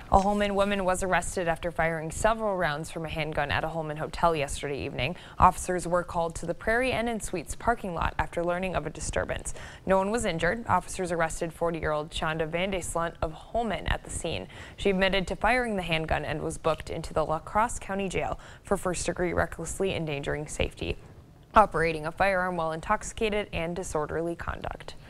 A Holmen woman was arrested after firing several rounds from a handgun at a Holmen hotel yesterday evening. Officers were called to the Prairie Inn & Suites parking lot after learning of a disturbance. No one was injured. Officers arrested 40-year-old Shonda Vandeslunt of Holmen at the scene. She admitted to firing the handgun and was booked into the La Crosse County Jail for first-degree recklessly endangering safety, operating a firearm while intoxicated, and disorderly conduct.